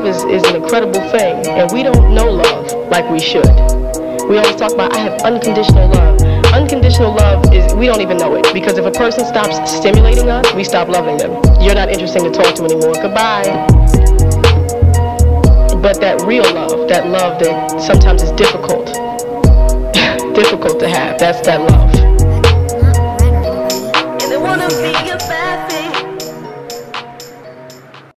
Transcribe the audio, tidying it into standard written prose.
love is an incredible thing, and we don't know love like we should. We always talk about, I have unconditional love. Unconditional love is, we don't even know it, because if a person stops stimulating us, we stop loving them. You're not interesting to talk to anymore. Goodbye. But that real love that sometimes is difficult to have, that's that love.